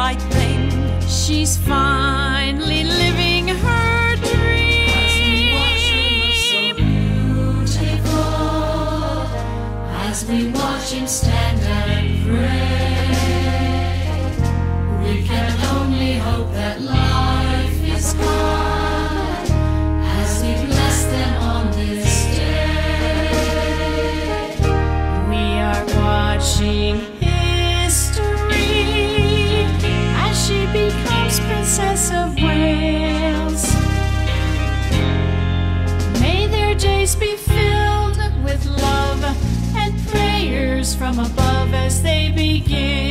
right thing. She's finally living her dream. As we watch him stand and pray, we can only hope that life is good as we bless them on this day. We are watching history as she becomes Princess of Wales. May their days be filled with love and prayers from above as they begin.